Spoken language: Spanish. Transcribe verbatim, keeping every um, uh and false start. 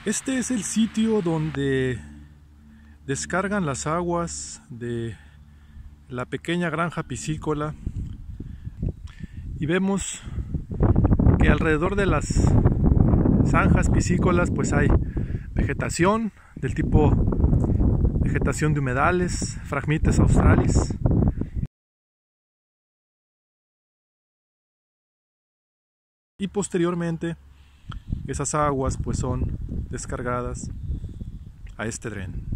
Este es el sitio donde descargan las aguas de la pequeña granja piscícola, y vemos que alrededor de las zanjas piscícolas pues hay vegetación del tipo vegetación de humedales, Phragmites australis. Y posteriormente esas aguas pues son descargadas a este dren.